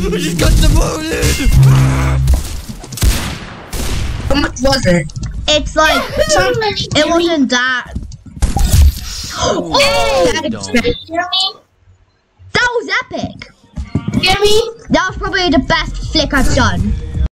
Just got demoted. How much was it? It's like it wasn't that. Oh, that That was epic. Hear me? That was probably the best flick I've done.